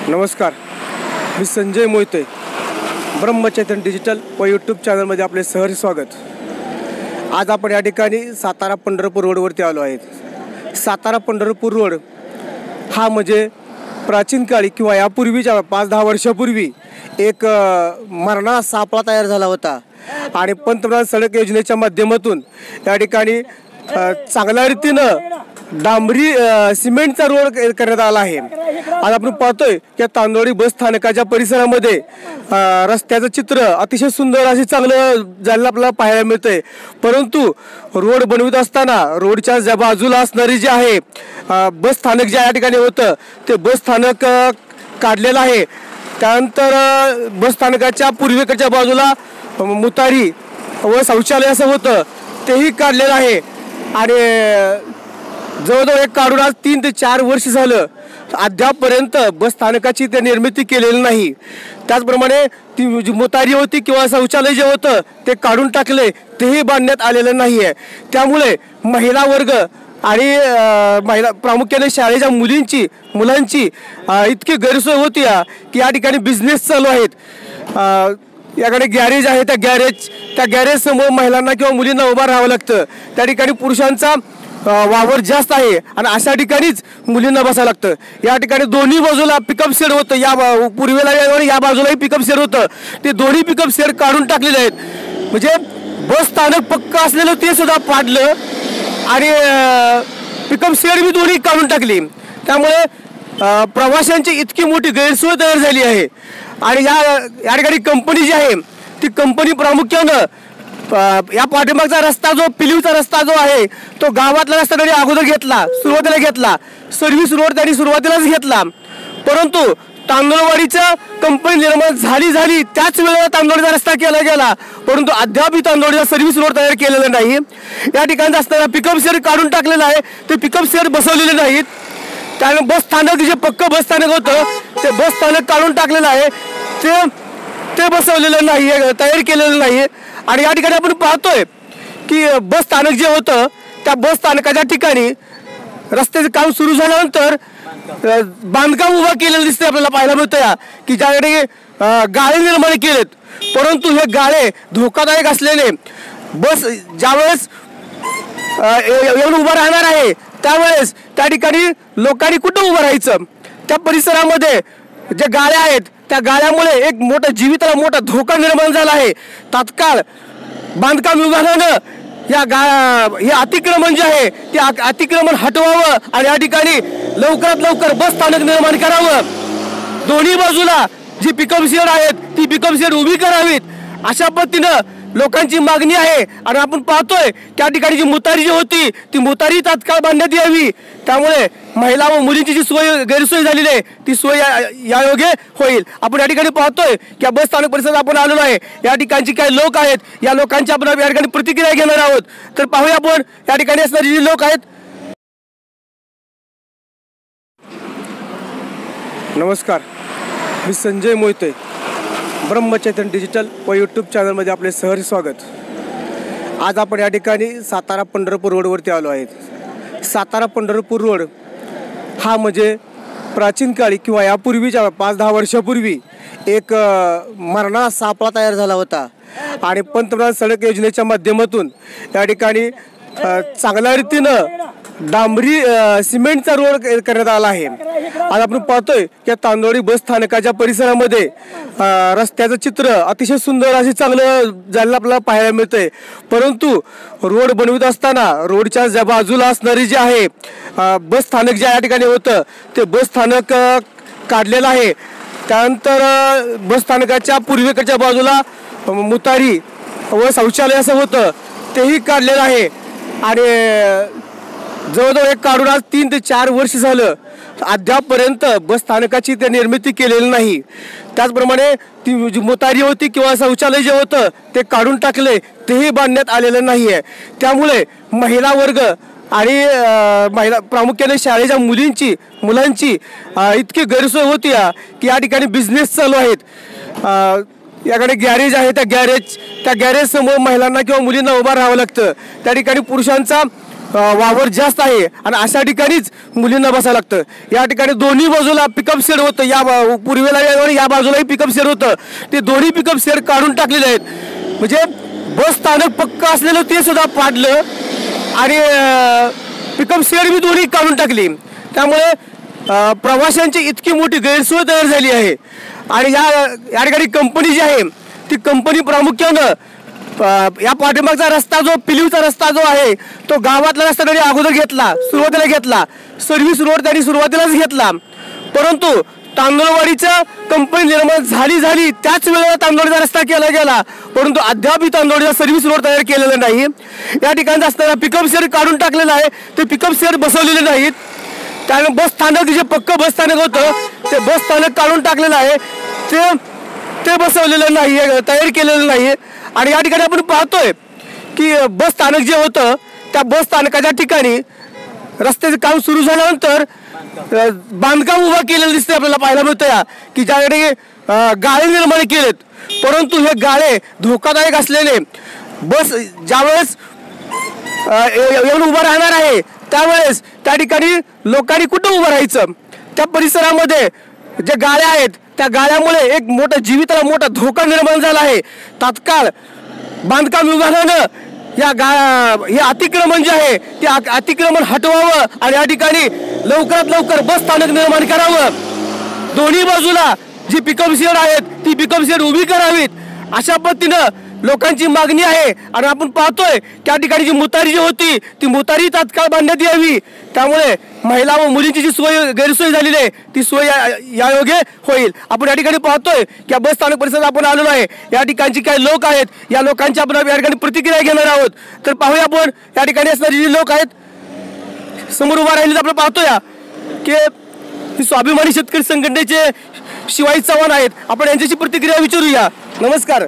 नमस्कार, मी संजय मोहिते. ब्रह्मचैतन्य डिजिटल व यूट्यूब चॅनलमध्ये आपले सहर्ष स्वागत. आज आपण या ठिकाणी सातारा पंढरपूर रोडवरती आलो आहेत. सातारा पंढरपूर रोड हा म्हणजे प्राचीन काळी किंवा यापूर्वीच्या 5-10 वर्षापूर्वी एक मरणा सापळा तयार झाला होता आणि पंतप्रधान सडक योजनेच्या माध्यमातून या ठिकाणी चांगल्या रीतीनं डांबरी सिमेंटचा रोड करण्यात आला आहे. आज आपण पाहतोय की तांदोळी बस स्थानकाच्या परिसरामध्ये रस्त्याचं चित्र अतिशय सुंदर असे चांगलं झालेलं आपल्याला पाहायला मिळतंय. परंतु रोड बनवित असताना रोडच्या ज्या बाजूला असणारी जे आहे बस स्थानक जे या ठिकाणी होतं ते बस स्थानक काढलेलं आहे. त्यानंतर बस स्थानकाच्या पूर्वेकडच्या बाजूला मुतारी व शौचालय असं होतं तेही काढलेलं आहे आणि जवळजवळ एक काढून आज 3 ते 4 वर्ष झालं अद्यापपर्यंत बस स्थानकाची ते निर्मिती केलेली नाही. त्याचप्रमाणे ती जी मुतारी होती किंवा शौचालय जे होतं ते काढून टाकले, तेही बांधण्यात आलेलं नाही आहे. त्यामुळे महिला वर्ग आणि महिला प्रामुख्याने शाळेच्या मुलांची इतकी गैरसोय होती की या ठिकाणी बिझनेस चालू आहेत. याकडे गॅरेज आहे, त्या गॅरेज समोर महिलांना किंवा मुलींना उभं राहावं लागतं. त्या ठिकाणी पुरुषांचा वावर जास्त आहे आणि अशा ठिकाणीच मुलींना बसावं लागतं. या ठिकाणी दोन्ही बाजूला पिकअप सेट होतं, या पूर्वेला या बाजूलाही पिकअप सेट होतं. ते दोन्ही पिकअप सेट काढून टाकलेले आहेत. म्हणजे बस स्थानक पक्क असलेलं ते सुद्धा पाडलं आणि पिकअप सेट बी दोन्ही काढून टाकली. त्यामुळे प्रवाशांची इतकी मोठी गैरसोय तयार झाली आहे. आणि या ठिकाणी कंपनी जी आहे ती कंपनी प्रामुख्यानं या पाठीमागचा रस्ता जो पिलीवचा रस्ता जो आहे तो गावातला रस्ता त्यांनी अगोदर सुरुवातीला घेतला. सर्व्हिस रोड त्यांनी सुरुवातीलाच घेतला. परंतु तांदूळवाडीचं कंपनी निर्माण झाली त्याच वेळेला तांदूळचा रस्ता केला गेला, परंतु अद्याप तांदूळचा सर्व्हिस रोड तयार केलेला नाही. या ठिकाणी असताना पिकअप सेट काढून टाकलेलं आहे, ते पिकअप सेट बसवलेले नाहीत. त्यामुळे बस स्थानक जे पक्क बस स्थानक होतं ते बस स्थानक काढून टाकलेलं आहे, ते बसवलेलं नाही, तयार केलेलं नाही. आणि या ठिकाणी आपण पाहतोय की बस स्थानक जे होतं त्या बस स्थानकाच्या ठिकाणी रस्त्याचं काम सुरू झाल्यानंतर बांधकाम उभा केलेलं दिसतंय. आपल्याला पाहायला मिळतं की ज्याकडे गाळे निर्माण केलेत, परंतु हे गाळे धोकादायक असलेले बस ज्यावेळेस येऊन उभं राहणार आहे त्यावेळेस त्या ठिकाणी लोकांनी कुठं उभं राहायचं. त्या परिसरामध्ये जे गाळे आहेत त्या गाळ्यामुळे एक मोठा जीविताला मोठा धोका निर्माण झाला आहे. तात्काळ बांधकाम विभागानं हे अतिक्रमण जे आहे ते अतिक्रमण हटवावं आणि या ठिकाणी लवकरात लवकर बस स्थानक निर्माण करावं. दोन्ही बाजूला जी पिकअप सेट आहेत ती पिकअप सेट उभी करावीत, अशा पद्धतीनं लोकांची मागणी आहे. आणि आपण पाहतोय त्या ठिकाणी जी मुतारी जी होती ती मुतारी तात्काळ बांधण्यात यावी. त्यामुळे महिला व मुलींची जी गैरसोय झालेली आहे ती सोय यायोगे होईल. आपण या ठिकाणी पाहतोय की बस स्थानक परिसरात आपण आलेलो आहे. या ठिकाणची काही लोक आहेत, या लोकांची आपण या ठिकाणी प्रतिक्रिया घेणार आहोत. तर पाहूया आपण या ठिकाणी असणारे जे लोक आहेत. नमस्कार, मी संजय मोहिते. ब्रह्मचैतन्य डिजिटल व यूट्यूब चॅनलमध्ये आपले सहर्ष स्वागत. आज आपण या ठिकाणी सातारा पंढरपूर रोडवरती आलो आहेत. सातारा पंढरपूर रोड हा म्हणजे प्राचीन काळी किंवा यापूर्वीच्या 5-10 वर्षापूर्वी एक मरणा सापळा तयार झाला होता आणि पंतप्रधान सडक योजनेच्या माध्यमातून या ठिकाणी चांगल्या रीतीनं डांबरी सिमेंटचा रोड करण्यात आला आहे. आज आपण पाहतोय की तांदोळी बस स्थानकाच्या परिसरामध्ये रस्त्याचं चित्र अतिशय सुंदर असे चांगलं झालेलं आपल्याला पाहायला मिळतंय. परंतु रोड बनवित असताना रोडच्या ज्या बाजूला असणारी जे आहे बस स्थानक जे या ठिकाणी होतं ते बस स्थानक काढलेलं आहे. त्यानंतर बस स्थानकाच्या पूर्वेकडच्या बाजूला मुतारी व शौचालय असं होतं तेही काढलेलं आहे आणि जवळजवळ एक काढून आज 3 ते 4 वर्ष झालं अद्यापपर्यंत बस स्थानकाची ते निर्मिती केलेली नाही. त्याचप्रमाणे ती जी मुतारी होती किंवा शौचालय जे होतं ते काढून टाकले, तेही बांधण्यात आलेलं नाही आहे. त्यामुळे महिला वर्ग आणि महिला प्रामुख्याने शाळेच्या मुलांची इतकी गैरसोय होती की या ठिकाणी बिझनेस चालू आहेत. याकडे गॅरेज आहे, त्या गॅरेज समोर महिलांना किंवा मुलींना उभं राहावं लागतं. त्या ठिकाणी पुरुषांचा वावर जास्त आहे आणि अशा ठिकाणीच मुलींना बसावं लागतं. या ठिकाणी दोन्ही बाजूला पिकअप शेड होतं, या पूर्वेला या बाजूलाही पिकअप शेड होतं. ते दोन्ही पिकअप शेड काढून टाकलेले आहेत. म्हणजे बस स्थानक पक्क असलेलं ते सुद्धा पाडलं आणि पिकअप शेड बी दोन्ही काढून टाकली. त्यामुळे प्रवाशांची इतकी मोठी गैरसोय तयार झाली आहे. आणि या ठिकाणी कंपनी जी आहे ती कंपनी प्रामुख्यानं या पाठीमागचा रस्ता जो पिलीवचा रस्ता जो आहे तो गावातला रस्ता त्यांनी अगोदर घेतला, सुरुवातीला घेतला. सर्व्हिस रोड त्यांनी सुरुवातीलाच घेतला. परंतु तांदूळवाडीच्या कंपनी निर्माण झाली त्याच वेळेला तांदूळचा रस्ता केला गेला, परंतु अद्याप तांदूळचा सर्व्हिस रोड तयार केलेला नाही. या ठिकाणी असताना पिकअप शेड काढून टाकलेलं आहे, ते पिकअप शेड बसवलेले नाहीत. कारण बस स्थानक जे पक्क बस स्थानक होतं ते बस स्थानक काढून टाकलेलं आहे, ते बसवलेलं नाही, तयार केलेलं नाही. आणि या ठिकाणी आपण पाहतोय की बस स्थानक जे होतं त्या बस स्थानकाच्या ठिकाणी रस्त्याचं काम सुरू झाल्यानंतर बांधकाम उभा केलेलं दिसते आपल्याला पाहायला मिळतं या की ज्याकडे गाळे निर्माण केलेत. परंतु हे गाळे धोकादायक असलेले बस ज्यावेळेस येऊन उभं राहणार आहे त्यावेळेस त्या ठिकाणी लोकांनी कुठं उभं राहायचं. त्या परिसरामध्ये जे गाळे आहेत त्या गाळ्यामुळे एक मोठा जीविताला मोठा धोका निर्माण झाला आहे. तात्काळ बांधकाम विभागानं हे अतिक्रमण जे आहे ते अतिक्रमण हटवावं आणि या ठिकाणी लवकरात लवकर बस स्थानक निर्माण करावं. दोन्ही बाजूला जी पिकअप शेड आहेत ती पिकअप शेड उभी करावीत अशा पद्धतीनं लोकांची मागणी आहे. आणि आपण पाहतोय त्या ठिकाणी जी मुतारी जी होती ती मुतारी तात्काळ बांधण्यात यावी. त्यामुळे महिला व मुलींची जी गैरसोय झालेली आहे ती सोय यायोगे होईल. आपण या ठिकाणी पाहतोय की बस स्थानक परिसरात आपण आलेलो आहे. या ठिकाणची काही लोक आहेत, या लोकांची आपण या ठिकाणी प्रतिक्रिया घेणार आहोत. तर पाहूया आपण या ठिकाणी असणारे जे लोक आहेत समोर उभा राहिलेले आपण पाहतोय की स्वाभिमानी शेतकरी संघटनेचे शिवाजी चव्हाण आहेत. आपण यांच्याशी प्रतिक्रिया विचारूया. नमस्कार.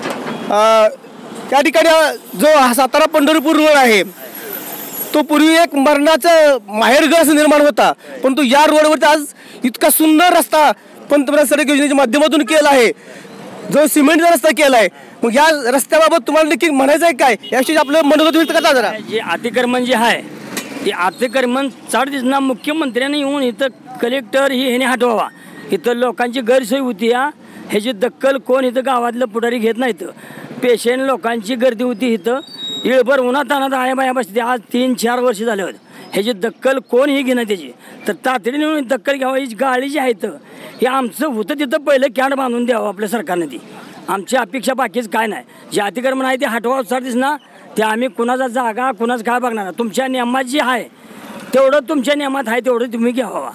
त्या ठिकाणी जो सातारा पंढरपूर रोड आहे तो पूर्वी एक मरणाचं माहेरघर असं निर्माण होता, परंतु या रोडवरती आज इतका सुंदर रस्ता पंतप्रधान सडक योजनेच्या माध्यमातून केला आहे, जो सिमेंटचा रस्ता केला आहे. मग या रस्त्याबाबत तुम्हाला नक्की म्हणायचं आहे काय, याविषयी आपलं मनोगत व्यक्त करता जरा. जे अतिक्रमण जे आहे ते अतिक्रमण 4 दिवसांना मुख्यमंत्र्यांनी येऊन इथं कलेक्टर ह्याने हटवावा. इथं लोकांची गैरसोय होती. ह्याची दखल कोण इथं गावातलं पुढारी घेत नाहीत. पेशंट लोकांची गर्दी होती इथं, इळभर उन्हात आणत आया बाया बसते. आज 3-4 वर्ष झाले होते. ह्याची दखल कोणही घेणं त्याची, तर तातडीने येऊन दखल घ्यावं. ही गाडी जी आहेत हे आमचं होतं तिथं पहिलं कॅन्ड बांधून द्यावं आपल्या सरकारने. ती आमची अपेक्षा बाकीच काय नाही. जे अतिक्रमण आहे ते हटवावं 4 दिवसांना. ते आम्ही कुणाचा जागा कुणाचं काय बघणार. तुमच्या नियमात जे आहे तेवढं तुमच्या नियमात आहे तेवढं तुम्ही घ्यावा.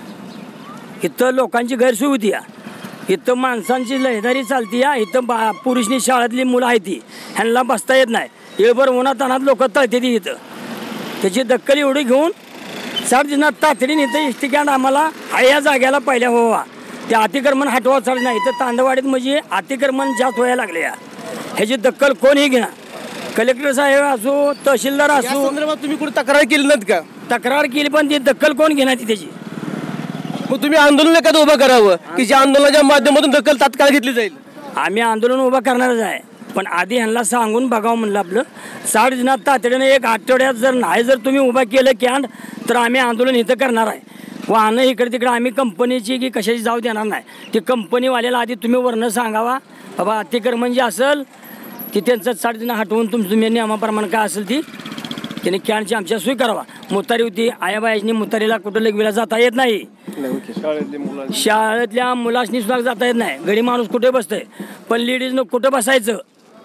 इथं लोकांची गैरसोय होती. इथं माणसांची लहदारी चालती. इथं पुरुषनी शाळेतली मुलं आहे ती ह्यांना बसता येत नाही. येळभर उन्हात अनात लोक तळते ती इथं. त्याची दखल एवढी घेऊन 4 दिवसात तातडीने इथं एस टी कॅन्ड आम्हाला या जाग्याला पहिल्या व्हावा. ते अतिक्रमण हटवा चालू नाही. इथं तांदवाडीत म्हणजे अतिक्रमण जास्त व्हायला लागले. ह्याची दखल कोणीही घेणार. कलेक्टर साहेब असो, तहसीलदार असो. तुम्ही कुठे तक्रार केली नाहीत का? तक्रार केली पण ती दखल कोण घेणार ती त्याची. मग तुम्ही आंदोलन एखादं उभं करावं की ज्या आंदोलनाच्या माध्यमातून दखल तात्काळ घेतली जाईल. आम्ही आंदोलन उभं करणारच आहे, पण आधी ह्यांना सांगून बघावं म्हणलं आपलं. 4 दिवसात तातडीने 1 आठवड्यात जर नाही जर तुम्ही उभा केलं कॅन्ड तर आम्ही आंदोलन इथं करणार आहे. वाहनं इकडे तिकडे आम्ही कंपनीची की कशाची जाऊ देणार नाही. ती कंपनीवाल्याला आधी तुम्ही वरनं सांगावा बाबा अतिक्रमण जे असेल ती त्यांचं 4 दिवसांना हटवून तुम्ही नियमाप्रमाणे काय असेल ती त्याने कॅन्डची आमच्या सोय करावा. मुतारी होती आयाबायानी मुतारीला कुठं लगवीला जाता येत नाही. शाळेतल्या मुलांनी सुद्धा जाता येत नाही. घरी माणूस कुठे बसतंय पण लेडीजनं कुठं बसायचं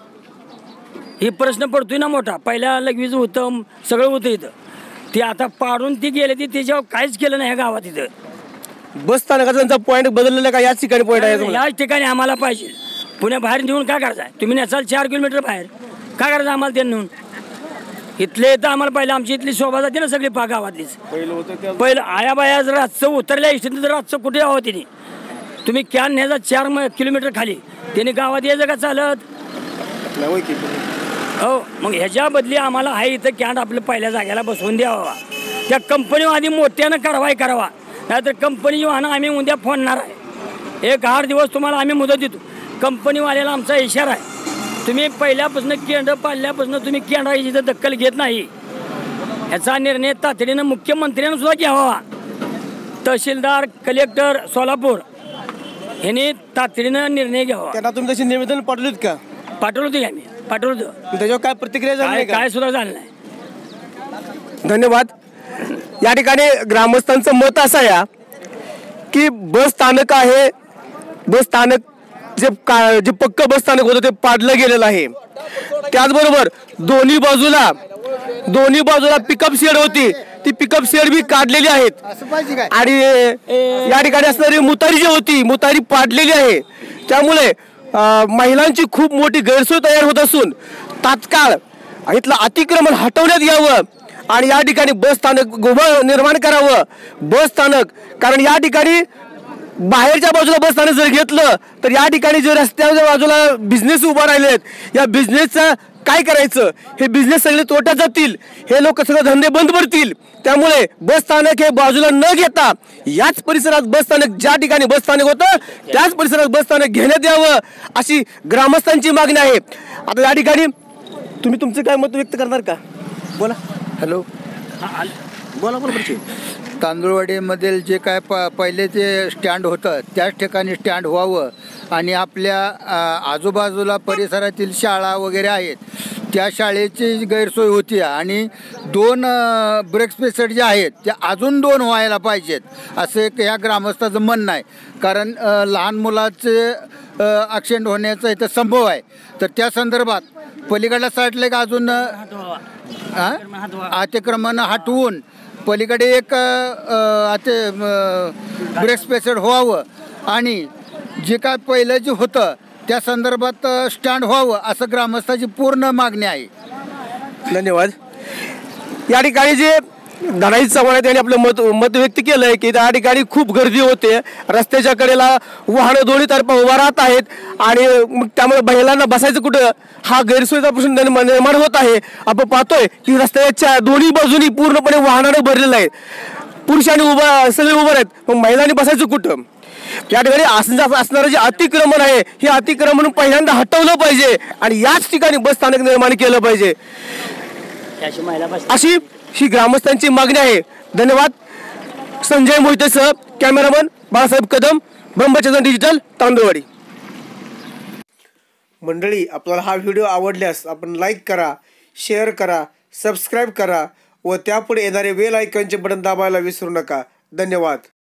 हे प्रश्न पडतोय ना मोठा. पहिल्या लगवीच होतं सगळं होतं इथं. ती आता पाडून ती गेले ती त्याच्यावर काहीच केलं नाही गावात. इथं बस स्थानकाचा पॉईंट बदललेला का याच ठिकाणी पॉईंट आहे? याच ठिकाणी आम्हाला पाहिजे. पुण्याबाहेर नेऊन काय करायचं आहे? तुम्ही नेसाल 4 किलोमीटर बाहेर काय करायचं आम्हाला ते नेऊन? इथले तर आम्हाला पहिलं आमची इथली शोभा जाते ना सगळी गावातलीच. पहिलं आया बाया जर रातचं उतरल्या इष्टीत जर रातचं कुठे यावं तिने. तुम्ही कॅन न्यायचा 4 किलोमीटर खाली त्याने गावात यायचं का चालत? हो, मग ह्याच्या बदली आम्हाला आहे इथं कॅन्ड आपलं पहिल्या जागेला बसवून द्यावा. त्या कंपनीवर आधी मोठ्यानं कारवाई करावा, नाहीतर कंपनी वाहनं आम्ही उद्या फोडणार आहे. 1-8 दिवस तुम्हाला आम्ही मुदत देतो. कंपनीवाल्याला आमचा इशारा आहे, तुम्ही पहिल्यापासून केंद्र पाडल्यापासून तुम्ही केंद्राची इथं दखल घेत नाही. ह्याचा निर्णय तातडीनं मुख्यमंत्र्यांनी सुद्धा घ्यावा. तहसीलदार कलेक्टर सोलापूर ह्यांनी तातडीनं निर्णय घ्यावा. त्यांना तुम्ही तशी निवेदन पाठवलीत का? पाठवलं होतं की आम्ही पाठवलं होतं. त्याच्यावर काय प्रतिक्रिया झाली नाही का? काय सुद्धा झालं नाही. धन्यवाद. या ठिकाणी ग्रामस्थांचं मत असं आहे की बस स्थानक आहे, बस स्थानक जे पक्क बस स्थानक होतं ते पाडलं गेलेलं आहे. त्याचबरोबर दोन्ही बाजूला पिकअप शेड होती, ती पिकअप शेड बी काढलेली आहेत आणि या ठिकाणी असणारी मुतारी जी होती मुतारी पाडलेली आहे. त्यामुळे महिलांची खूप मोठी गैरसोय तयार होत असून तात्काळ इथलं अतिक्रमण हटवण्यात यावं आणि या ठिकाणी बस स्थानक निर्माण करावं. बस स्थानक कारण या ठिकाणी बाहेरच्या बाजूला बस स्थानक जर घेतलं तर या ठिकाणी जे रस्त्याच्या बाजूला बिझनेस उभा राहिलेत, या बिझनेसचं काय करायचं? हे बिझनेस सगळे तोट्यात जातील, हे लोक सगळे धंदे बंद पडतील. त्यामुळे बस स्थानक हे बाजूला न घेता याच परिसरात बस स्थानक, ज्या ठिकाणी बस स्थानक होतं त्याच परिसरात बस स्थानक घेण्यात यावं अशी ग्रामस्थांची मागणी आहे. आता या ठिकाणी तुम्ही तुमचं काय मत व्यक्त करणार का? बोला. हॅलो, बोला. तांदूळवाडीमधील जे काय पहिले जे स्टँड होतं त्याच ठिकाणी स्टँड व्हावं आणि आपल्या आजूबाजूला परिसरातील शाळा वगैरे आहेत त्या शाळेची गैरसोय होती आणि 2 ब्रेक स्पेसर जे आहेत त्या अजून 2 व्हायला पाहिजेत असं एक ह्या ग्रामस्थाचं म्हणणं आहे. कारण लहान मुलाचे ॲक्सिडेंट होण्याचा इथं संभव आहे. तर त्या संदर्भात पलीकडल्या साईडला एक अजून अतिक्रमण हटवून पलीकडे एक ब्रेक स्पेसर व्हावं आणि जे काय पहिलं जे होतं त्या संदर्भात स्टँड व्हावं असं ग्रामस्थाची पूर्ण मागणी आहे. धन्यवाद. या ठिकाणी जे धनाजी चव्हाण यांनी आपलं मत व्यक्त केलं आहे की त्या ठिकाणी खूप गर्दी होते, रस्त्याच्या कडेला वाहनं दोन्ही तर्फा उभा राहत आहेत आणि मग त्यामुळे महिलांना बसायचं कुठं हा गैरसोयीचा प्रश्न निर्माण होत आहे. आपण पाहतोय की रस्त्याच्या दोन्ही बाजूनी पूर्णपणे वाहनानं भरलेलं आहे, पुरुषांनी सगळे उभे आहेत, मग महिलांनी बसायचं कुठं? या ठिकाणी असणारं जे अतिक्रमण आहे हे अतिक्रमण पहिल्यांदा हटवलं पाहिजे आणि याच ठिकाणी बस स्थानक निर्माण केलं पाहिजे अशी ही ग्रामस्थांची मागणी आहे. धन्यवाद. संजय मोहितेसह कॅमेरामन बाळासाहेब कदम, ब्रह्मचैतन्य डिजिटल, तांदूळवाडी. मंडळी, आपल्याला हा व्हिडिओ आवडल्यास आपण लाईक करा, शेअर करा, सबस्क्राईब करा व त्यापुढे येणारे बेल आयकॉनचे बटन दाबायला विसरू नका. धन्यवाद.